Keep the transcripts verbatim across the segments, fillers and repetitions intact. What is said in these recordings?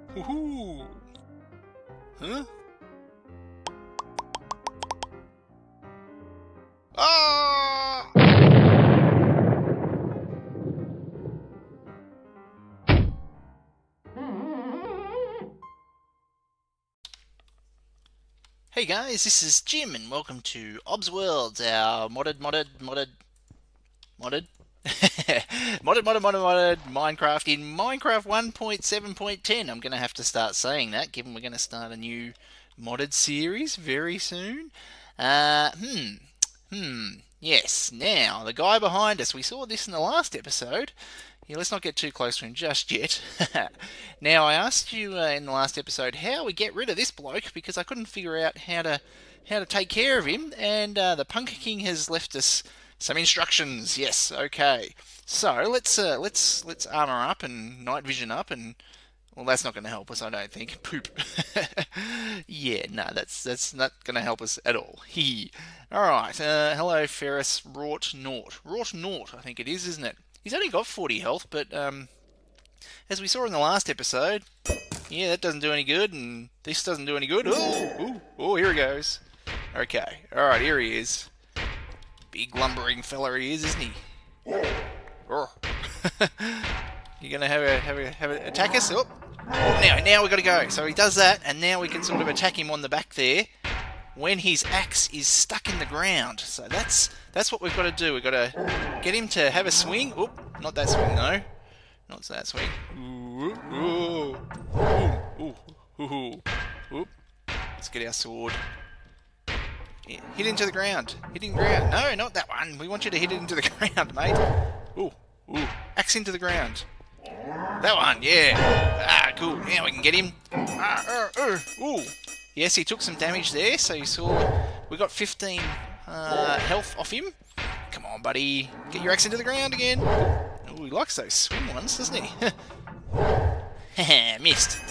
Woohoo! Huh? Ah! Hey guys, this is Jim and welcome to ObsWorlds, our modded, modded, modded, modded, modded, modded, modded, modded Minecraft in Minecraft one point seven point ten. I'm going to have to start saying that, given we're going to start a new modded series very soon. Uh, hmm, hmm, yes. Now, the guy behind us, we saw this in the last episode. Yeah, let's not get too close to him just yet. Now, I asked you uh, in the last episode how we get rid of this bloke because I couldn't figure out how to how to take care of him, and uh, the Punker King has left us some instructions. Yes, okay. So let's uh, let's let's armor up and night vision up, and well, that's not going to help us, I don't think. Poop. Yeah, no, that's that's not going to help us at all. He. All right. Uh, hello, Ferrous Wroughtnaut. Wroughtnaut, I think it is, isn't it? He's only got forty health, but um, as we saw in the last episode, yeah, that doesn't do any good, and this doesn't do any good. Oh, oh, oh, here he goes. Okay, all right, here he is. Big lumbering fella he is, isn't he? Oh. You're gonna have a have a have a attack us? Oh, oh now now we got to go. So he does that, and now we can sort of attack him on the back there when his axe is stuck in the ground. So that's that's what we've got to do. We've got to get him to have a swing. Oop, not that swing though. Not that swing. Ooh, ooh, ooh, ooh, ooh, ooh. Let's get our sword. Yeah, hit into the ground. Hit in the ground. No, not that one. We want you to hit it into the ground, mate. Ooh, ooh. Axe into the ground. That one, yeah. Ah, cool. Now we can get him. Ah, uh, uh, ooh. Yes, he took some damage there, so you saw we got fifteen uh, health off him. Come on, buddy. Get your axe into the ground again. Oh, he likes those swing ones, doesn't he? Haha, missed.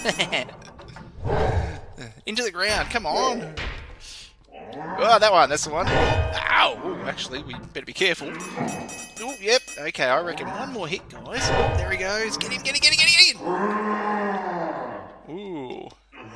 Into the ground, come on. Oh, that one, that's the one. Ow! Ooh, actually, we better be careful. Oh, yep. Okay, I reckon one more hit, guys. Oh, there he goes. Get him, get him, get him, get him, get him! Ooh.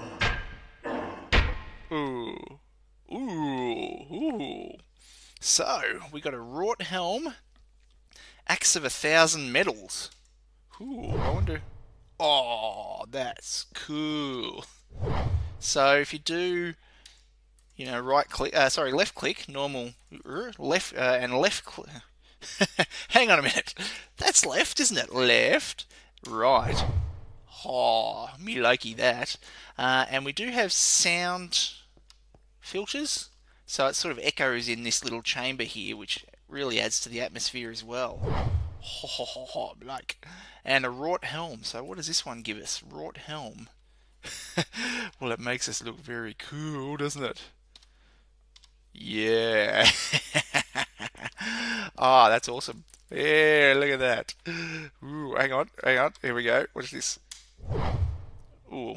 Ooh. Ooh. Ooh. So, we got a wrought helm. Axe of a thousand metals. Ooh, I wonder... Oh, that's cool. So, if you do... You know, right click, uh, sorry, left click, normal, left, uh, and left click. Hang on a minute. That's left, isn't it? Left, right. Oh, me likey that. Uh, and we do have sound filters, so it sort of echoes in this little chamber here, which really adds to the atmosphere as well. Ho ho ho ho, like. And a wrought helm. So what does this one give us? Wrought helm. Well, it makes us look very cool, doesn't it? Yeah. Ah, oh, that's awesome. Yeah, look at that. Ooh, hang on, hang on. Here we go. What's this? Ooh.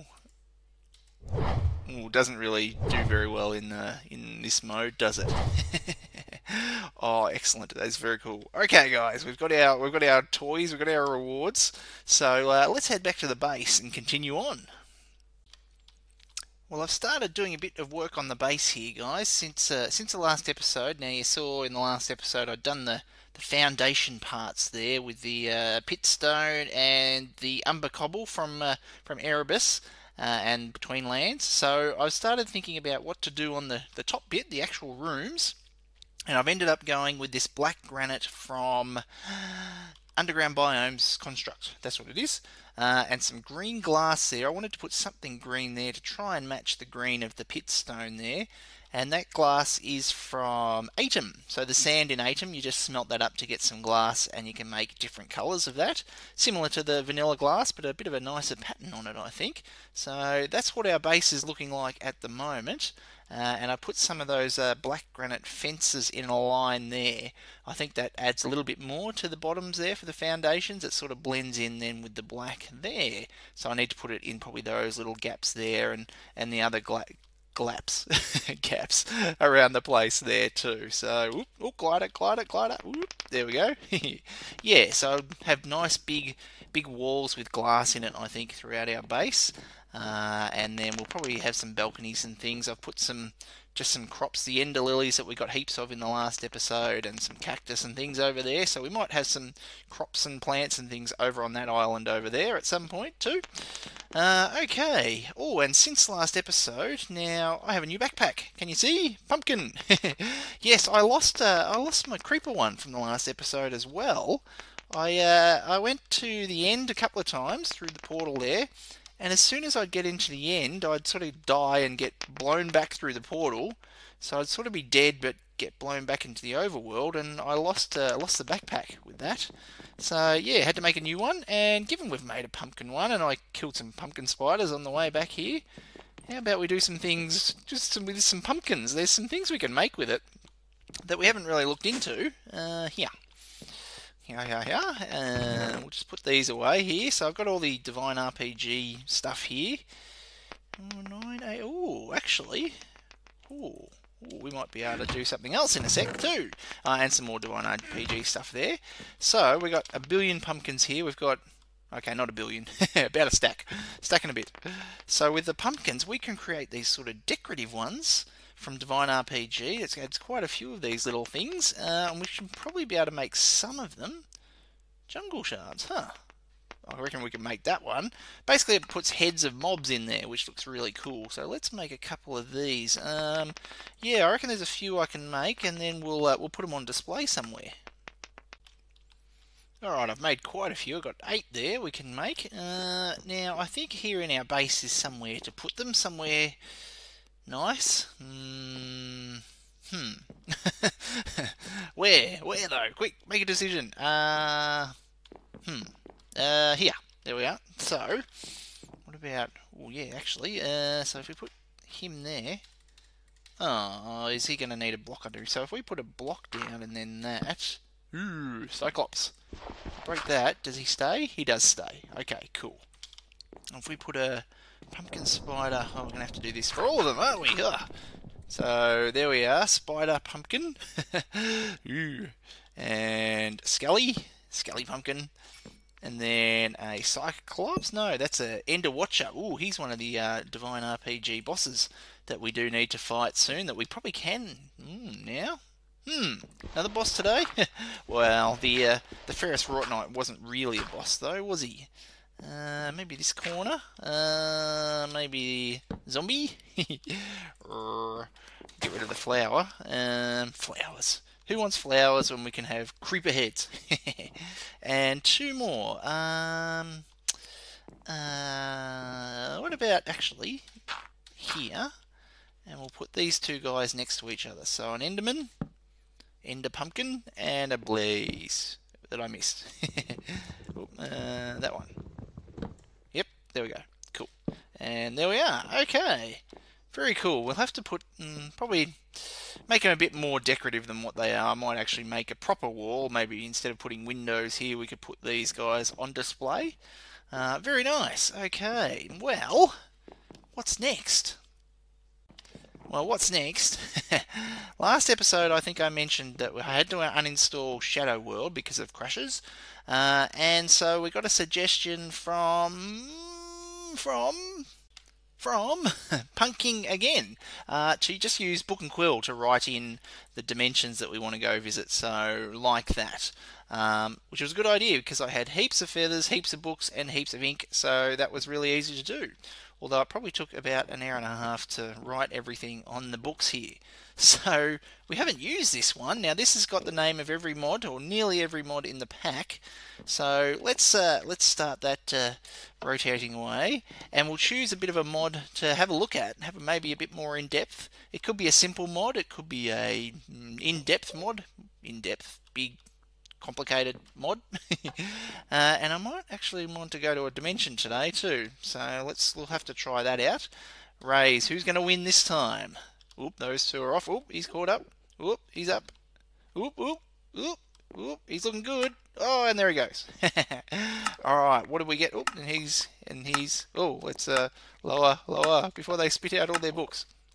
Ooh, doesn't really do very well in uh, in this mode, does it? Oh, excellent. That's very cool. Okay, guys, we've got our we've got our toys, we've got our rewards. So uh, let's head back to the base and continue on. Well, I've started doing a bit of work on the base here, guys, since uh, since the last episode. Now, you saw in the last episode I'd done the, the foundation parts there with the uh, pit stone and the umber cobble from uh, from Erebus uh, and Between Lands. So I've started thinking about what to do on the, the top bit, the actual rooms, and I've ended up going with this black granite from Underground Biomes Construct. That's what it is. Uh, and some green glass there. I wanted to put something green there to try and match the green of the pit stone there. And that glass is from Atom. So the sand in Atom, you just smelt that up to get some glass, and you can make different colours of that. Similar to the vanilla glass, but a bit of a nicer pattern on it, I think. So that's what our base is looking like at the moment. Uh, and I put some of those uh, black granite fences in a line there. I think that adds a little bit more to the bottoms there for the foundations. It sort of blends in then with the black there. So I need to put it in probably those little gaps there, and, and the other glaps, gaps around the place there too. So, whoop, whoop, glider, glider, glider. Whoop, there we go. Yeah, so have nice big, big walls with glass in it, I think, throughout our base. Uh, and then we'll probably have some balconies and things. I've put some, just some crops, the ender lilies that we got heaps of in the last episode, and some cactus and things over there. So we might have some crops and plants and things over on that island over there at some point too. Uh, okay. Oh, and since last episode, now I have a new backpack. Can you see? Pumpkin. Yes, I lost. Uh, I lost my creeper one from the last episode as well. I uh, I went to the end a couple of times through the portal there, and as soon as I'd get into the end, I'd sort of die and get blown back through the portal. So I'd sort of be dead, but get blown back into the overworld, and I lost uh, lost the backpack with that. So yeah, had to make a new one, and given we've made a pumpkin one, and I killed some pumpkin spiders on the way back here, how about we do some things just some, with some pumpkins? There's some things we can make with it that we haven't really looked into. Uh, here. Here, here, here. Uh, we'll just put these away here. So I've got all the Divine R P G stuff here. Oh, nine, eight. Oh, actually. Oh. Ooh, we might be able to do something else in a sec too, uh, and some more Divine R P G stuff there. So we got a billion pumpkins here. We've got, okay, not a billion, about a stack, stack and a bit. So with the pumpkins, we can create these sort of decorative ones from Divine R P G. It's, it's quite a few of these little things, uh, and we should probably be able to make some of them jungle shards, huh? I reckon we can make that one. Basically, it puts heads of mobs in there, which looks really cool. So let's make a couple of these. Um, yeah, I reckon there's a few I can make, and then we'll uh, we'll put them on display somewhere. Alright, I've made quite a few. I've got eight there we can make. Uh, now, I think here in our base is somewhere to put them. Somewhere nice. Mm, hmm. Where? Where, though? Quick, make a decision. Uh, hmm. Uh, here, there we are. So, what about, well, yeah, actually, uh, so if we put him there, oh, is he going to need a block under? So if we put a block down and then that, ooh, Cyclops, break that, does he stay? He does stay. Okay, cool. If we put a pumpkin spider, oh, we're going to have to do this for all of them, aren't we? Ugh. So, there we are, spider, pumpkin, ooh, and Skelly, Skelly pumpkin. And then a Cyclops? No, that's a Ender Watcher. Ooh, he's one of the uh, Divine R P G bosses that we do need to fight soon, that we probably can mm, now. Hmm, another boss today? Well, the uh, the Ferrous Wroughtnaut wasn't really a boss though, was he? Uh, maybe this corner? Uh, maybe zombie? Get rid of the flower. Um, flowers. Who wants flowers when we can have creeper heads? And two more. Um, uh, what about actually here? And we'll put these two guys next to each other. So an Enderman, Ender Pumpkin, and a Blaze that I missed. Oop, uh, that one. Yep, there we go. Cool. And there we are. Okay. Very cool. We'll have to put, mm, probably make them a bit more decorative than what they are. I might actually make a proper wall. Maybe instead of putting windows here, we could put these guys on display. Uh, very nice. Okay. Well, what's next? Well, what's next? Last episode, I think I mentioned that I had to uninstall Shadow World because of crashes. Uh, and so we got a suggestion from... from... from Punking again, uh, to just use Book and Quill to write in the dimensions that we want to go visit, so like that, um, which was a good idea because I had heaps of feathers, heaps of books and heaps of ink, so that was really easy to do, although it probably took about an hour and a half to write everything on the books here. So we haven't used this one. Now this has got the name of every mod, or nearly every mod in the pack. So let's uh, let's start that uh, rotating away, and we'll choose a bit of a mod to have a look at, have maybe a bit more in depth. It could be a simple mod, it could be a in-depth mod, in-depth, big, complicated mod. uh, and I might actually want to go to a dimension today too. So let's we'll have to try that out. Raise, who's going to win this time? Oop, those two are off. Oop, he's caught up. Oop, he's up. Oop, oop, oop, oop, he's looking good. Oh, and there he goes. Alright, what did we get? Oop, and he's, and he's, oh, let's uh, lower, lower, before they spit out all their books.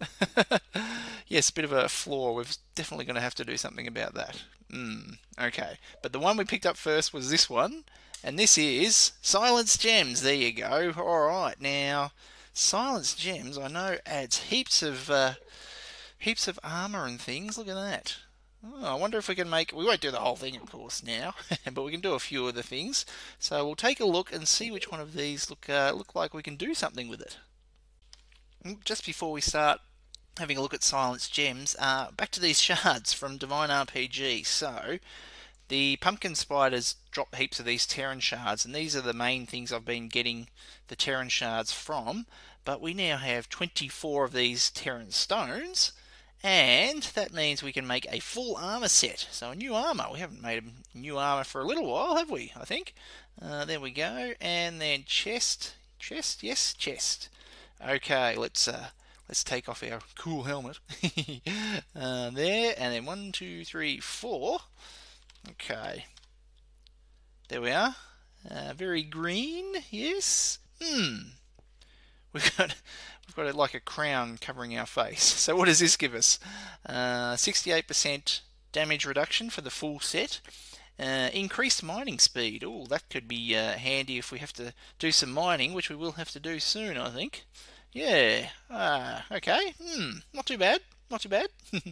Yes, a bit of a flaw. We're definitely going to have to do something about that. Hmm, okay. But the one we picked up first was this one, and this is Silence Gems. There you go. Alright, now, Silence Gems, I know, adds heaps of, uh, heaps of armour and things. Look at that. Oh, I wonder if we can make... We won't do the whole thing, of course, now, but we can do a few of the things. So we'll take a look and see which one of these look, uh, look like we can do something with it. Just before we start having a look at Silence Gems, uh, back to these shards from Divine R P G. So, the pumpkin spiders drop heaps of these Terran shards, and these are the main things I've been getting the Terran shards from. But we now have twenty-four of these Terran stones, and that means we can make a full armour set. So a new armour. We haven't made a new armour for a little while, have we? I think. Uh, there we go. And then chest. Chest? Yes, chest. Okay, let's uh, let's take off our cool helmet. uh, there, and then one, two, three, four. Okay. There we are. Uh, very green, yes. Hmm. We've got we've got like a crown covering our face. So what does this give us? Uh, sixty-eight percent damage reduction for the full set. Uh, increased mining speed. Oh, that could be uh, handy if we have to do some mining, which we will have to do soon, I think. Yeah. Ah, okay. Hmm. Not too bad. Not too bad.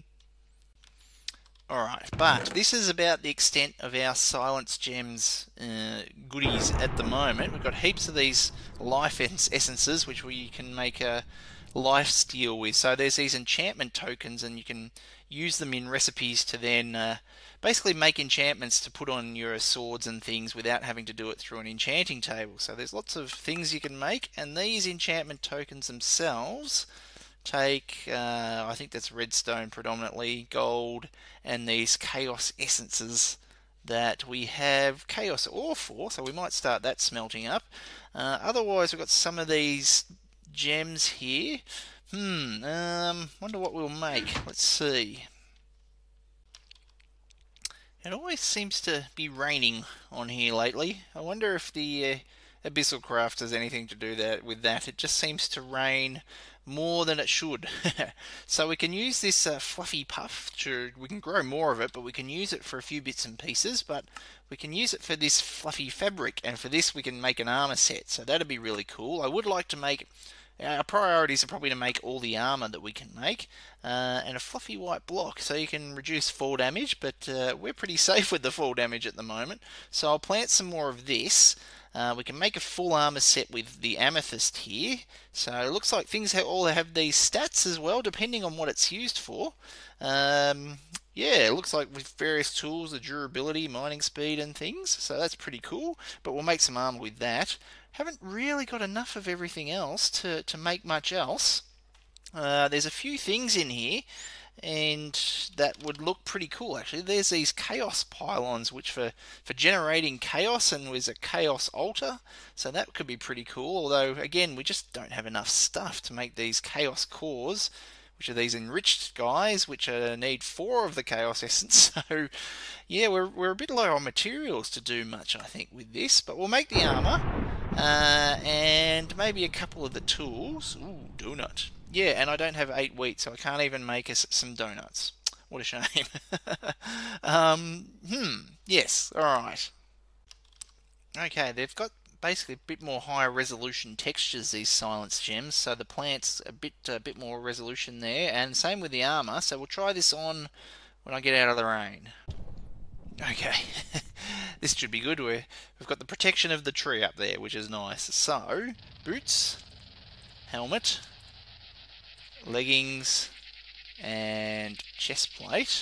Alright, but this is about the extent of our Silence Gems uh, goodies at the moment. We've got heaps of these life essences, which we can make a life steal with. So there's these enchantment tokens, and you can use them in recipes to then uh, basically make enchantments to put on your swords and things without having to do it through an enchanting table. So there's lots of things you can make, and these enchantment tokens themselves take, uh, I think that's redstone predominantly, gold, and these chaos essences that we have chaos ore for, so we might start that smelting up. Uh, otherwise, we've got some of these gems here. Hmm, um, wonder what we'll make. Let's see. It always seems to be raining on here lately. I wonder if the uh, Abyssal Craft has anything to do that with that. It just seems to rain more than it should. So we can use this uh, fluffy puff to, we can grow more of it, but we can use it for a few bits and pieces, but we can use it for this fluffy fabric, and for this we can make an armor set, so that'd be really cool. I would like to make, our priorities are probably to make all the armor that we can make, uh, and a fluffy white block, so you can reduce fall damage, but uh, we're pretty safe with the fall damage at the moment, so I'll plant some more of this. Uh, we can make a full armor set with the amethyst here. So it looks like things have, all have these stats as well, depending on what it's used for. Um, yeah, it looks like with various tools, the durability, mining speed and things. So that's pretty cool. But we'll make some armor with that. Haven't really got enough of everything else to, to make much else. Uh, there's a few things in here, and that would look pretty cool actually. There's these chaos pylons, which for for generating chaos, and there's a chaos altar, so that could be pretty cool. Although again, we just don't have enough stuff to make these chaos cores, which are these enriched guys, which uh, need four of the chaos essence. So yeah, we're, we're a bit low on materials to do much, I think, with this, but we'll make the armor uh, and maybe a couple of the tools. Ooh, donut. Yeah, and I don't have eight wheat, so I can't even make us some donuts. What a shame. um, hmm, yes, alright. Okay, they've got basically a bit more higher resolution textures, these Silence Gems, so the plant's a bit, a bit more resolution there, and same with the armor, so we'll try this on when I get out of the rain. Okay, this should be good. We're, we've got the protection of the tree up there, which is nice. So, boots, helmet, leggings, and chest plate.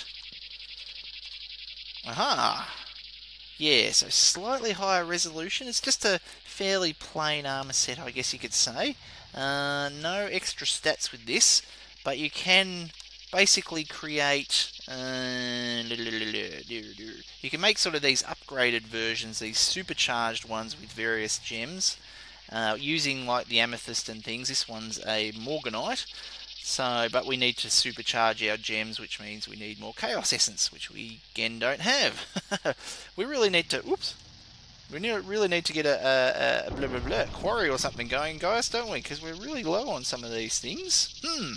Aha! Yeah, so slightly higher resolution. It's just a fairly plain armor set, I guess you could say. Uh, no extra stats with this, but you can basically create... Uh, you can make sort of these upgraded versions, these supercharged ones with various gems, uh, using like the amethyst and things. This one's a morganite. So, but we need to supercharge our gems, which means we need more chaos essence, which we again don't have. We really need to, oops, we need, really need to get a, a, a blah blah blah quarry or something going, guys, don't we? Because we're really low on some of these things. Hmm.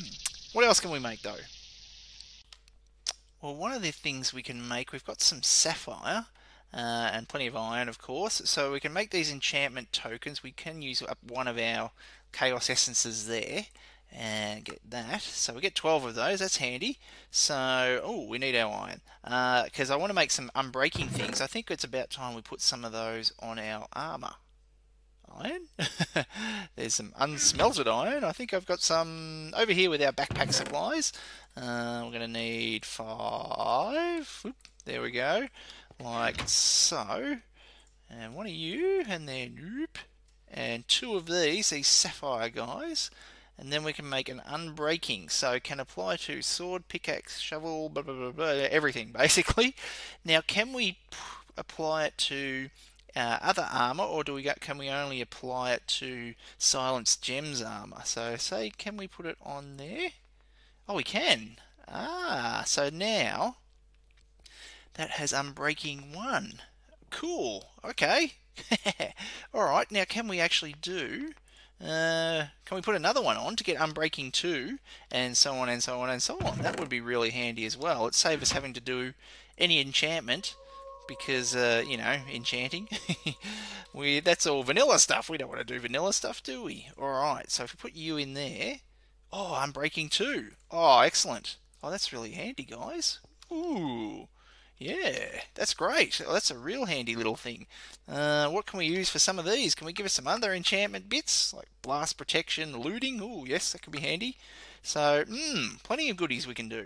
What else can we make though? Well, one of the things we can make, we've got some sapphire uh, and plenty of iron, of course, so we can make these enchantment tokens. We can use up one of our chaos essences there and get that. So we get twelve of those, that's handy. So, oh, we need our iron because uh, I want to make some unbreaking things. I think it's about time we put some of those on our armor. Iron. There's some unsmelted iron. I think I've got some over here with our backpack supplies. Uh, we're going to need five. Oop, there we go. Like so. And one of you, and then oop, and two of these, these sapphire guys. And then we can make an unbreaking. So can apply to sword, pickaxe, shovel, blah, blah, blah, blah, everything basically. Now can we apply it to Uh, other armor, or do we got, can we only apply it to Silence Gems armor? So say, can we put it on there? Oh, we can. Ah, so now that has Unbreaking one. Cool. Okay. Alright, now can we actually do... Uh, can we put another one on to get Unbreaking two, and so on and so on and so on? That would be really handy as well. It'd save us having to do any enchantment, because, uh, you know, enchanting. we That's all vanilla stuff. We don't want to do vanilla stuff, do we? Alright, so if we put you in there... Oh, Unbreaking two. Oh, excellent. Oh, that's really handy, guys. Ooh. Yeah, that's great. Oh, that's a real handy little thing. Uh, what can we use for some of these? Can we give us some other enchantment bits? Like blast protection, looting? Ooh, yes, that could be handy. So, hmm, plenty of goodies we can do.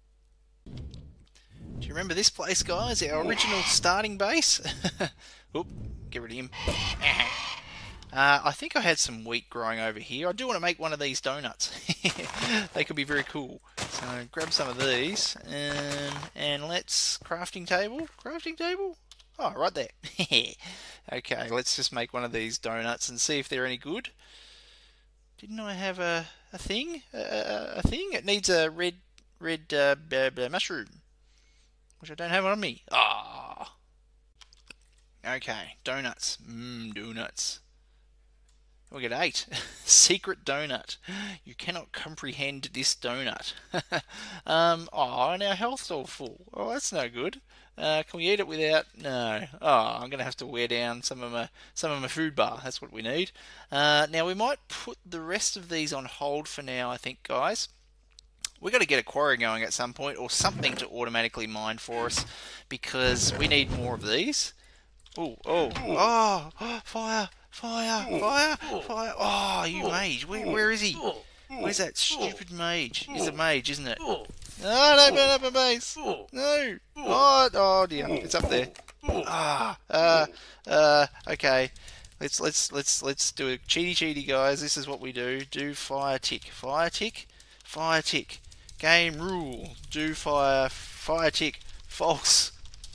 Do you remember this place, guys? Our original starting base? Oop, get rid of him. Uh, I think I had some wheat growing over here. I do want to make one of these donuts. They could be very cool. So grab some of these and, and let's... Crafting table? Crafting table? Oh, right there. Okay, let's just make one of these donuts and see if they're any good. Didn't I have a, a thing? A, a thing? It needs a red, red uh, mushroom, which I don't have on me. Ah. Okay, donuts. Mmm, donuts. We get eight. Secret donut. You cannot comprehend this donut. um, oh, and our health's all full. Oh, that's no good. Uh, can we eat it without? No. Oh, I'm gonna have to wear down some of my some of my food bar. That's what we need. Uh, now we might put the rest of these on hold for now, I think, guys. We've got to get a quarry going at some point, or something to automatically mine for us, because we need more of these. Oh, oh, oh, fire, fire, fire, fire. Oh, you mage. Where, where is he? Where's that stupid mage? He's a mage, isn't it? Oh, don't burn up my base. No. Oh, oh dear. It's up there. Ah, uh, uh, okay. Let's, let's, let's, let's do a cheaty cheaty, guys. This is what we do. Do fire tick. Fire tick. Fire tick. Game rule. Do fire. Fire tick. False.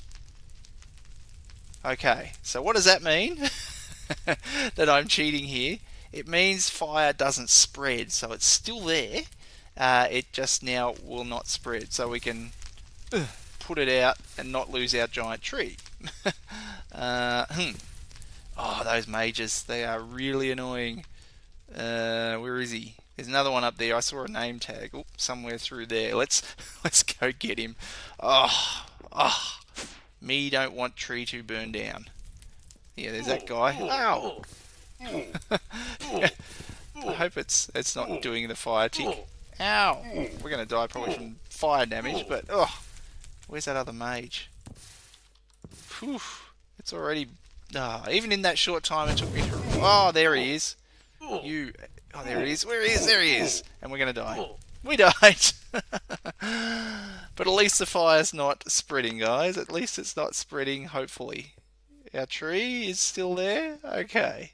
Okay, so what does that mean? That I'm cheating here? It means fire doesn't spread, so it's still there. Uh, it just now will not spread, so we can uh, put it out and not lose our giant tree. uh, hmm. Oh, those mages, they are really annoying. Uh, where is he? There's another one up there. I saw a name tag. Oh, somewhere through there. Let's let's go get him. Oh, oh. Me don't want tree to burn down. Yeah, there's that guy. Ow! I hope it's it's not doing the fire tick. Ow! We're gonna die probably from fire damage, but oh, where's that other mage? Whew, it's already. Oh, even in that short time it took me. To, oh, there he is. You. Oh, there he is. Where he is? There he is. And we're gonna die. We died. But at least the fire's not spreading, guys. At least it's not spreading, hopefully. Our tree is still there? Okay.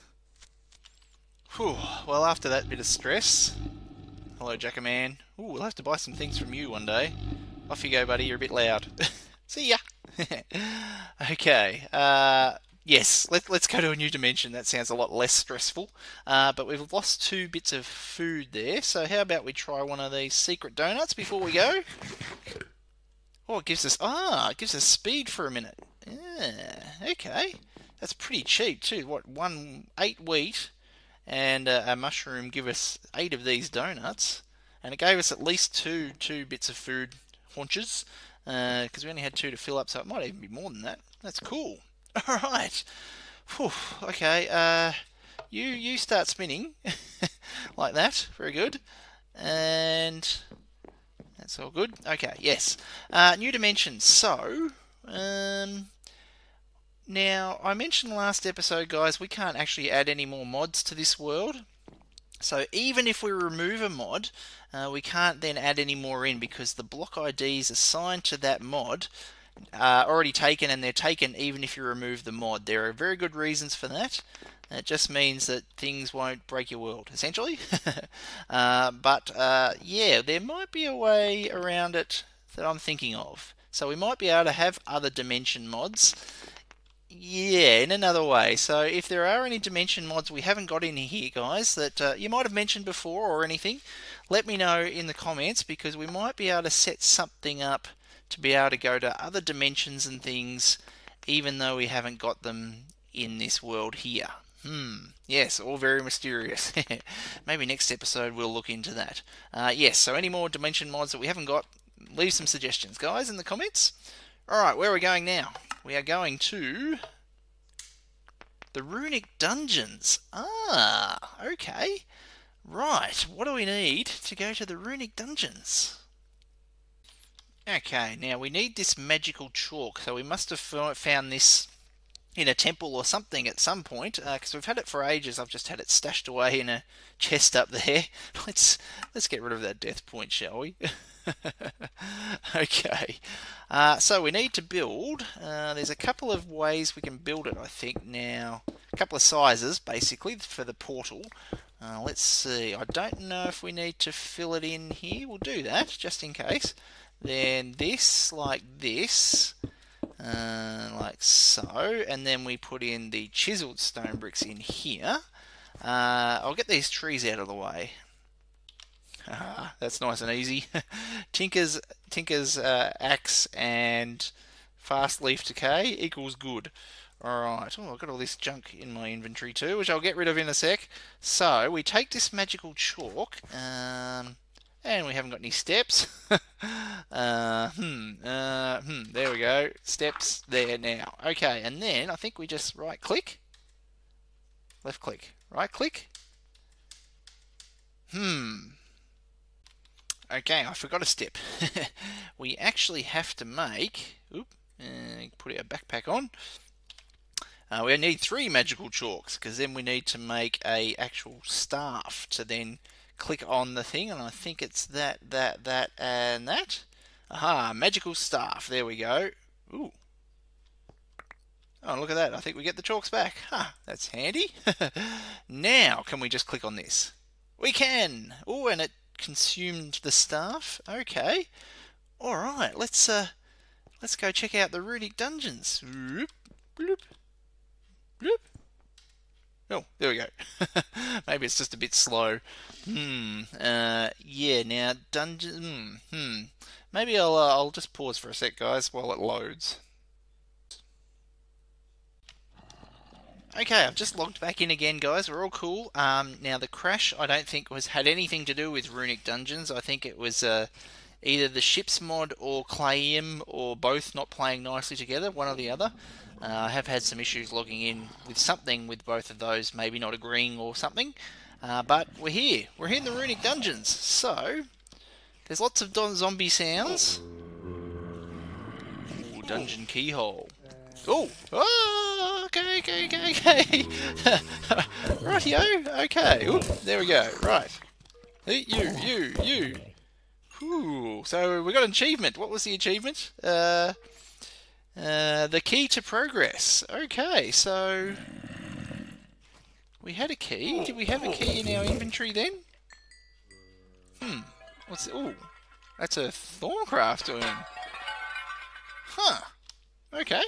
Whew. Well, after that bit of stress... Hello, Jackaman. Ooh, we'll have to buy some things from you one day. Off you go, buddy. You're a bit loud. See ya! Okay. Uh... Yes, let, let's go to a new dimension. That sounds a lot less stressful. Uh, but we've lost two bits of food there. So how about we try one of these secret donuts before we go? Oh, it gives us... Ah, it gives us speed for a minute. Yeah, okay. That's pretty cheap too. What, one, eight wheat and uh, a mushroom give us eight of these donuts. and it gave us at least two two bits of food haunches, because uh, we only had two to fill up, so it might even be more than that. That's cool. All right. Whew, okay. Uh, you you start spinning like that. Very good. And that's all good. Okay. Yes. Uh, new dimensions. So. Um, Now, I mentioned last episode, guys, we can't actually add any more mods to this world. So even if we remove a mod, uh, we can't then add any more in, because the block I Ds assigned to that mod are already taken, and they're taken even if you remove the mod. There are very good reasons for that. It just means that things won't break your world, essentially. uh, but, uh, yeah, there might be a way around it that I'm thinking of. So we might be able to have other dimension mods. Yeah, in another way. So if there are any dimension mods we haven't got in here, guys, that uh, you might have mentioned before or anything, let me know in the comments, because we might be able to set something up to be able to go to other dimensions and things, even though we haven't got them in this world here. Hmm, yes, all very mysterious. Maybe next episode we'll look into that. Uh, yes, so any more dimension mods that we haven't got, leave some suggestions, guys, in the comments. Alright, where are we going now? We are going to the Runic Dungeons. Ah, okay. Right, what do we need to go to the Runic Dungeons? Okay, now we need this magical chalk, so we must have found this in a temple or something at some point, because uh, we've had it for ages. I've just had it stashed away in a chest up there. Let's let's get rid of that death point, shall we? Okay, uh, so we need to build. Uh, there's a couple of ways we can build it, I think, now. A couple of sizes, basically, for the portal. Uh, let's see. I don't know if we need to fill it in here. We'll do that, just in case. Then this, like this. Uh, like so, and then we put in the chiseled stone bricks in here. Uh, I'll get these trees out of the way. Ah, that's nice and easy. Tinker's Tinker's uh, axe and fast leaf decay equals good. Alright, oh, I've got all this junk in my inventory too, which I'll get rid of in a sec. So, we take this magical chalk, um, and we haven't got any steps. uh, hmm, uh, hmm, there we go. Steps there now. Okay, and then I think we just right click, left click, right click. Hmm. Okay, I forgot a step. We actually have to make, oop, uh, put our backpack on. Uh, we need three magical chalks, because then we need to make a actual staff to then click on the thing, and I think it's that, that, that, and that. Aha, magical staff. There we go. Ooh. Oh, look at that. I think we get the chalks back. Huh, that's handy. Now, can we just click on this? We can. Oh, and it consumed the staff. Okay. All right. Let's uh, let's go check out the Runic Dungeons. Bloop, bloop, bloop. Oh, there we go. Maybe it's just a bit slow. Hmm. Uh. Yeah. Now, dungeon. Hmm. Hmm. Maybe I'll uh, I'll just pause for a sec, guys, while it loads. Okay, I've just logged back in again, guys. We're all cool. Um, now, the crash, I don't think was had anything to do with Runic Dungeons. I think it was uh, either the ships mod or Clayim, or both not playing nicely together, one or the other. Uh, I have had some issues logging in with something with both of those, maybe not agreeing or something. Uh, but we're here. We're here in the Runic Dungeons. So, there's lots of zombie sounds. Ooh, dungeon keyhole. Oh, oh, okay, okay, okay, okay. Rightio, okay. Ooh, there we go. Right. Hey, you, you, you. Ooh, so we got an achievement. What was the achievement? Uh, uh, the key to progress. Okay, so we had a key. Did we have a key in our inventory then? Hmm. What's it? Ooh, that's a Thorncraft doing. Huh. Okay.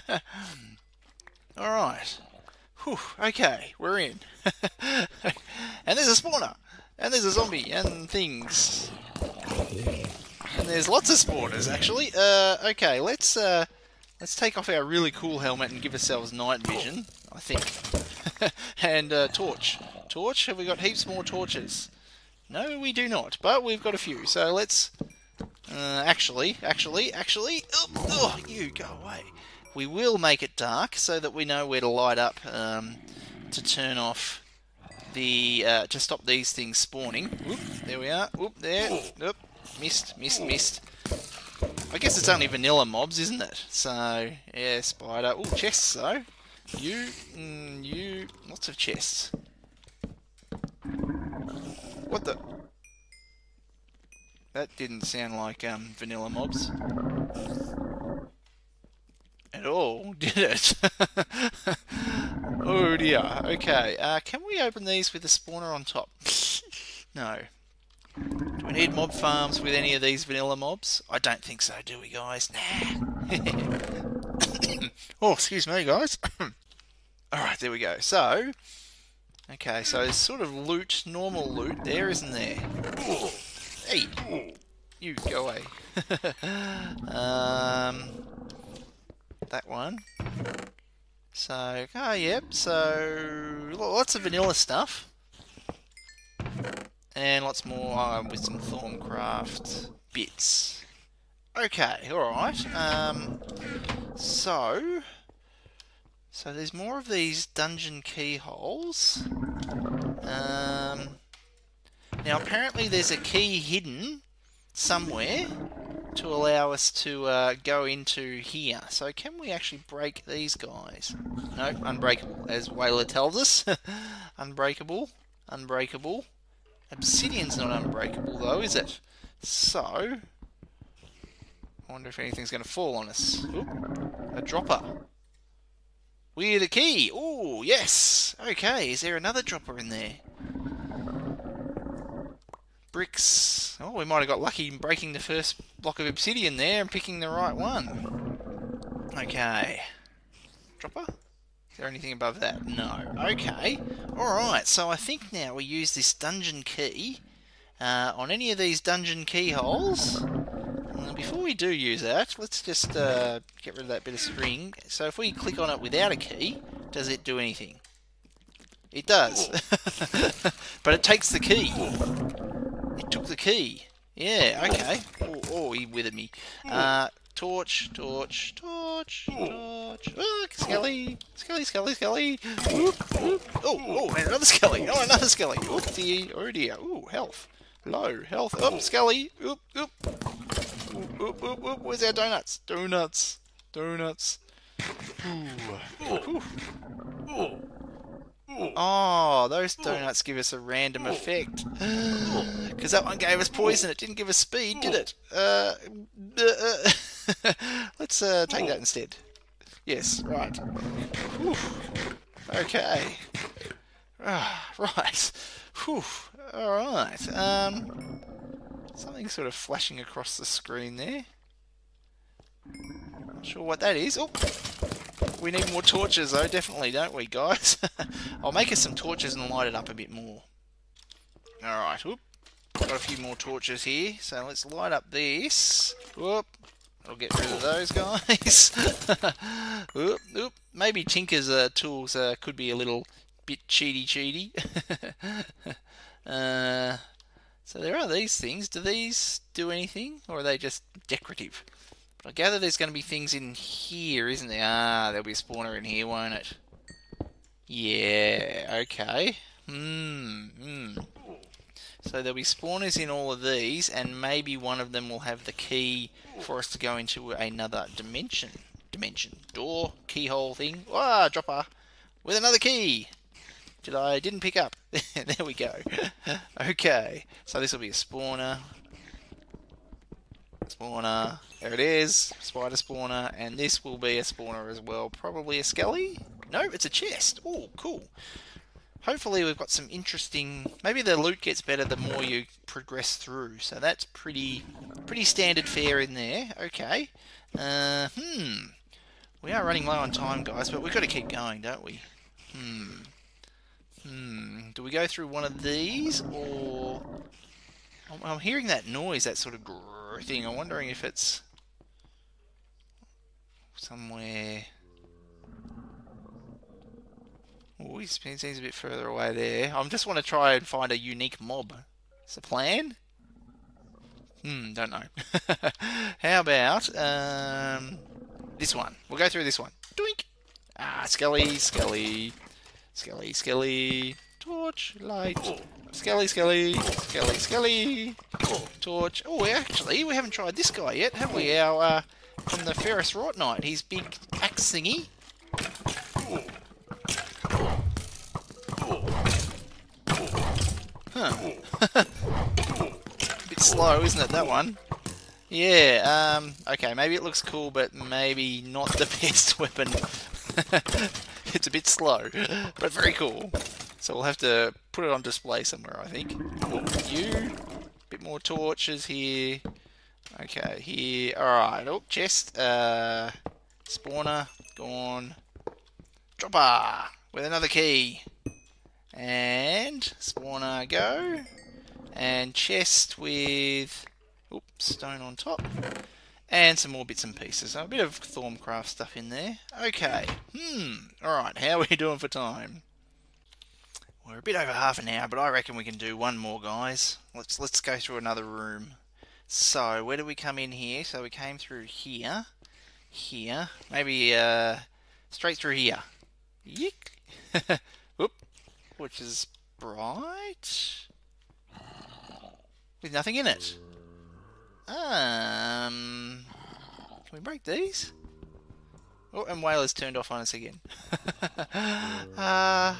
Alright. Whew, okay, we're in. And there's a spawner. And there's a zombie and things. And there's lots of spawners actually. Uh okay, let's uh let's take off our really cool helmet and give ourselves night vision, I think. And uh torch. Torch? Have we got heaps more torches? No, we do not, but we've got a few. So let's... Uh, actually, actually, actually... Oh, oh, you, go away. We will make it dark so that we know where to light up um, to turn off the... Uh, to stop these things spawning. Whoop, there we are. Whoop, there. Whoop, missed, missed, missed. I guess it's only vanilla mobs, isn't it? So, yeah, spider. Oh, chests, though. You, mm, you... Lots of chests. What the... That didn't sound like um, vanilla mobs. At all, did it? Oh dear. Okay, uh, can we open these with a spawner on top? No. Do we need mob farms with any of these vanilla mobs? I don't think so, do we, guys? Nah. Oh, excuse me, guys. Alright, there we go. So, okay, so there's sort of loot, normal loot there, isn't there? Hey! You, go away. um, that one. So, oh, yep, so lots of vanilla stuff. And lots more uh, with some Thorncraft bits. Okay, alright. Um, so, so there's more of these dungeon keyholes. Um, now apparently there's a key hidden somewhere to allow us to uh, go into here. So can we actually break these guys? No, unbreakable, as Whaler tells us. Unbreakable, unbreakable. Obsidian's not unbreakable though, is it? So, I wonder if anything's going to fall on us. Oop, a dropper. With a key. Oh, yes. Okay, is there another dropper in there? Bricks. Oh, we might have got lucky in breaking the first block of obsidian there and picking the right one. Okay. Dropper? Is there anything above that? No. Okay. Alright, so I think now we use this dungeon key uh, on any of these dungeon keyholes. Uh, before we do use that, let's just uh, get rid of that bit of string. So if we click on it without a key, does it do anything? It does. But it takes the key. It took the key. Yeah, okay. Oh, oh, he withered me. Uh, torch, torch, torch, torch. Oh, Skelly, Skelly, Skelly, Skelly. Oop, oop. Oh, oh, and another Skelly. Oh, another Skelly. Oh dear, oh dear. Oh, health. Low, health. Oh, Skelly. Oop, oop. Oop, oop, oop, oop. Where's our donuts? Donuts. Donuts. Ooh. Ooh. Ooh. Oh, those donuts give us a random effect. Because that one gave us poison. It didn't give us speed, did it? Uh, uh, let's uh, take that instead. Yes, right. Whew. Okay. Ah, right. Whew. Alright. Um, something sort of flashing across the screen there. Not sure what that is. Oh! We need more torches though, definitely, don't we, guys? I'll make us some torches and light it up a bit more. Alright, whoop. Got a few more torches here, so let's light up this. Whoop. I'll get rid of those guys. Whoop, whoop. Maybe Tinker's uh, tools uh, could be a little bit cheaty cheaty. uh, so there are these things. Do these do anything, or are they just decorative? I gather there's going to be things in here, isn't there? Ah, there'll be a spawner in here, won't it? Yeah, okay. Hmm, hmm. So there'll be spawners in all of these, and maybe one of them will have the key for us to go into another dimension. Dimension. Door, keyhole thing. Ah, dropper. With another key. Did I? Didn't pick up. There we go. Okay. So this will be a spawner. Spawner. There it is. Spider spawner. And this will be a spawner as well. Probably a skelly? No, it's a chest. Oh, cool. Hopefully we've got some interesting... Maybe the loot gets better the more you progress through. So that's pretty pretty standard fare in there. Okay. Uh, hmm. We are running low on time, guys, but we've got to keep going, don't we? Hmm. Hmm. Do we go through one of these, or... I'm hearing that noise, that sort of grrr thing. I'm wondering if it's... somewhere... Oh, he seems a bit further away there. I just want to try and find a unique mob. Is the plan? Hmm, don't know. How about um, this one? We'll go through this one. Doink! Ah, Skelly, Skelly, Skelly, Skelly, torch, light, Skelly, Skelly, Skelly, Skelly, torch. Oh, actually, we haven't tried this guy yet, have we? Our, uh, from the Ferrous Wroughtnaut, his big axe thingy. Huh. Bit slow, isn't it, that one? Yeah, um, okay, maybe it looks cool, but maybe not the best weapon. It's a bit slow, but very cool. So we'll have to put it on display somewhere, I think. You, bit more torches here. Okay, here, alright, oh, chest, uh, spawner, gone. Dropper, with another key. And spawner, go. And chest with, oops, stone on top. And some more bits and pieces. So a bit of Thorncraft stuff in there. Okay. Hmm. Alright, how are we doing for time? We're a bit over half an hour, but I reckon we can do one more, guys. Let's let's go through another room. So, where do we come in here? So we came through here. Here. Maybe uh straight through here. Yeek. Whoop. Which is bright. With nothing in it. Um, can we break these? Oh, and Whaler's turned off on us again. uh,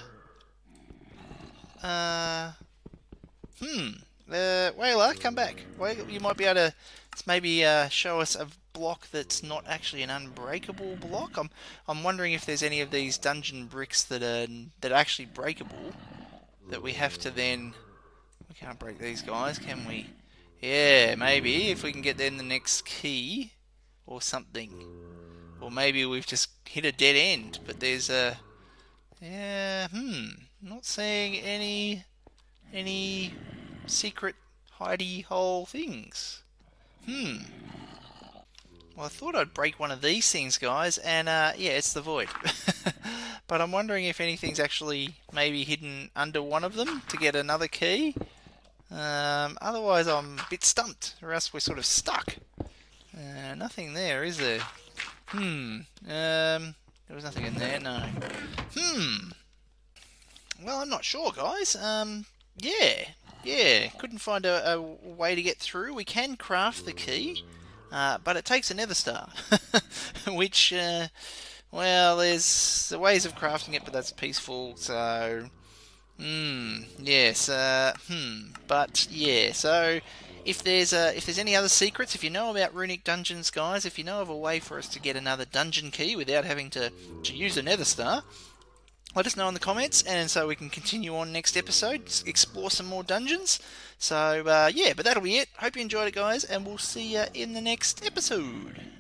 uh, hmm. Uh, Whaler, come back. Whaler, you might be able to maybe uh, show us a block that's not actually an unbreakable block. I'm I'm wondering if there's any of these dungeon bricks that are that are actually breakable that we have to then. We can't break these guys, can we? Yeah, maybe, if we can get then the next key, or something. Or maybe we've just hit a dead end, but there's a... Yeah, hmm, not seeing any, any secret hidey hole things. Hmm. Well, I thought I'd break one of these things, guys, and uh, yeah, it's the void. But I'm wondering if anything's actually maybe hidden under one of them to get another key. Um, otherwise I'm a bit stumped, or else we're sort of stuck. Uh, nothing there, is there? Hmm. Um, there was nothing in there, no. Hmm. Well, I'm not sure, guys. Um, yeah. Yeah. Couldn't find a, a way to get through. We can craft the key, uh, but it takes a nether star. Which, uh, well, there's the ways of crafting it, but that's peaceful, so... Hmm. Yes. Uh. Hmm. But yeah. So, if there's uh, if there's any other secrets, if you know about runic dungeons, guys, if you know of a way for us to get another dungeon key without having to to use a nether star, let us know in the comments, and so we can continue on next episode, explore some more dungeons. So uh, yeah. But that'll be it. Hope you enjoyed it, guys, and we'll see you in the next episode.